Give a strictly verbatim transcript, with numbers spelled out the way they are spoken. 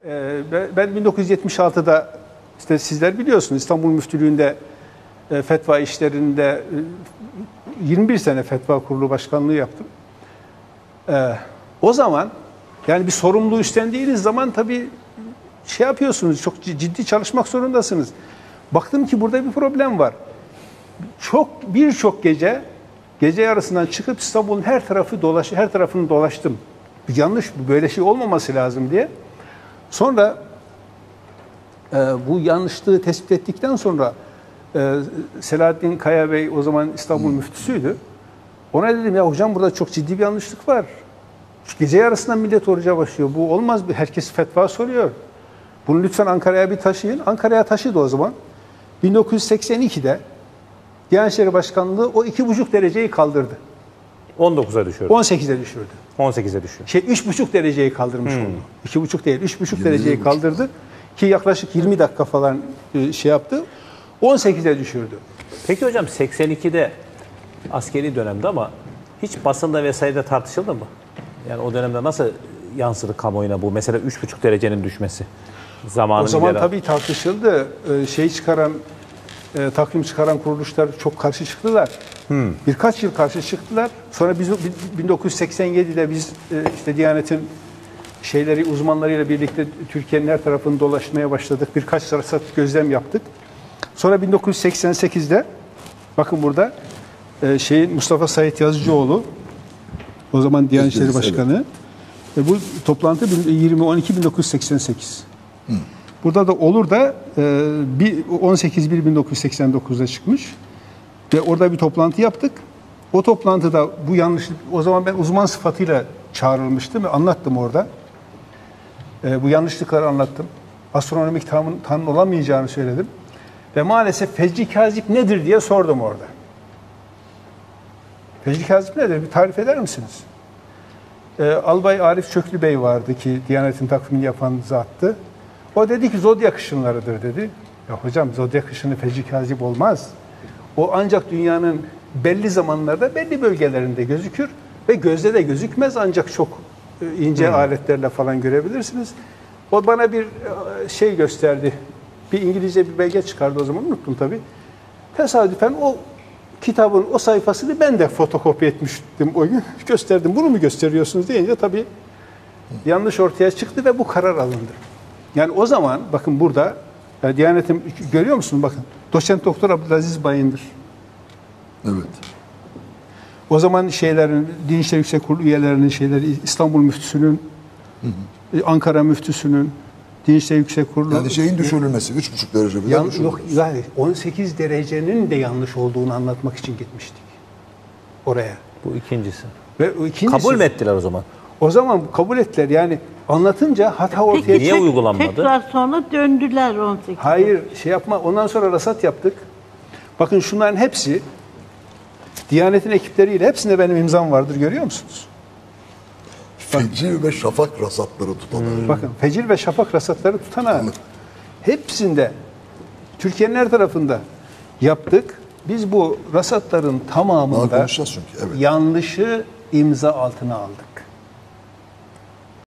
Ee, ben bin dokuz yüz yetmiş altıda işte sizler biliyorsunuz İstanbul Müftülüğü'nde e, fetva işlerinde e, yirmi bir sene fetva kurulu başkanlığı yaptım. Ee, o zaman yani bir sorumluluğu üstlendiğiniz zaman tabii şey yapıyorsunuz, çok ciddi çalışmak zorundasınız. Baktım ki burada bir problem var. Çok birçok gece gece yarısından çıkıp İstanbul'un her tarafı dolaş her tarafını dolaştım. Yanlış, böyle şey olmaması lazım diye. Sonra e, bu yanlışlığı tespit ettikten sonra e, Selahattin Kaya Bey o zaman İstanbul müftüsüydü. Ona dedim ya hocam burada çok ciddi bir yanlışlık var. Şu gece yarısından millet oruca başlıyor. Bu olmaz. Herkes fetva soruyor. Bunu lütfen Ankara'ya bir taşıyın. Ankara'ya taşıdı o zaman. bin dokuz yüz seksen ikide Diyanet İşleri Başkanlığı o iki buçuk dereceyi kaldırdı. on dokuza düşürdü. on sekize düşürdü. on sekize düşüyor. Şey üç buçuk dereceyi kaldırmış hmm. oldu. iki buçuk değil, üç buçuk dereceyi kaldırdı. Ki yaklaşık yirmi dakika falan şey yaptı. on sekize düşürdü. Peki hocam seksen ikide askeri dönemde ama hiç basında vesairede tartışıldı mı? Yani o dönemde nasıl yansıdı kamuoyuna bu? Mesela üç buçuk derecenin düşmesi. Zamanın o zaman ileri... tabii tartışıldı. Şey çıkaran, e, takvim çıkaran kuruluşlar çok karşı çıktılar. Hmm. Birkaç yıl karşı çıktılar. Sonra biz bin dokuz yüz seksen yedide biz e, işte Diyanet'in şeyleri uzmanlarıyla birlikte Türkiye'nin her tarafını dolaşmaya başladık. Birkaç sırasat gözlem yaptık. Sonra bin dokuz yüz seksen sekizde bakın burada e, şeyin Mustafa Said Yazıcıoğlu o zaman Diyanet İşleri Başkanı. E, bu toplantı yirmi on iki bin dokuz yüz seksen sekiz. Hmm. Burada da olur da e, on sekiz bir bin dokuz yüz seksen dokuzda çıkmış. Ve orada bir toplantı yaptık. O toplantıda bu yanlışlık, o zaman ben uzman sıfatıyla çağrılmıştım ve anlattım orada. E, bu yanlışlıkları anlattım. Astronomik tanım, tanım olamayacağını söyledim. Ve maalesef Fecri Kazip nedir diye sordum orada. Fecri Kazip nedir? Bir tarif eder misiniz? E, Albay Arif Çöklü Bey vardı ki Diyanet'in takvimini yapan zattı. O dedi ki zodyak ışınlarıdır dedi. Ya hocam zodyak ışını Fecri Kazip olmaz. O ancak dünyanın belli zamanlarda belli bölgelerinde gözükür ve gözde de gözükmez ancak çok ince hmm. aletlerle falan görebilirsiniz. O bana bir şey gösterdi. Bir İngilizce bir belge çıkardı o zaman unuttum tabii. Tesadüfen o kitabın o sayfasını ben de fotokopi etmiştim o gün. Gösterdim. Bunu mu gösteriyorsunuz deyince tabii yanlış ortaya çıktı ve bu karar alındı. Yani o zaman bakın burada ya Diyanet'in görüyor musunuz bakın. Doçent Doktor Abdülaziz Bayındır. Evet. O zaman şeylerin Din İşleri Yüksek Kurulu üyelerinin şeyleri İstanbul Müftüsü'nün hı hı. Ankara Müftüsü'nün Din İşleri Yüksek Kurulu yani şeyin düşürülmesi üç buçuk derece bile yan, yok yani on sekiz derecenin de yanlış olduğunu anlatmak için gitmiştik oraya. Bu ikincisi. Ve o ikincisi, kabul mü ettiler o zaman? O zaman kabul ettiler. Yani anlatınca hata ortaya çıktı. Niye uygulanmadı? Tekrar sonra döndüler on sekize. Hayır, şey yapma. Ondan sonra rasat yaptık. Bakın şunların hepsi Diyanet'in ekipleriyle hepsinde benim imzam vardır. Görüyor musunuz? Fecir ve şafak rasatları tutanağı. Hmm. Bakın fecir ve şafak rasatları tutanağı. Hepsinde Türkiye'nin her tarafında yaptık. Biz bu rasatların tamamında çünkü, evet. yanlışı imza altına aldık.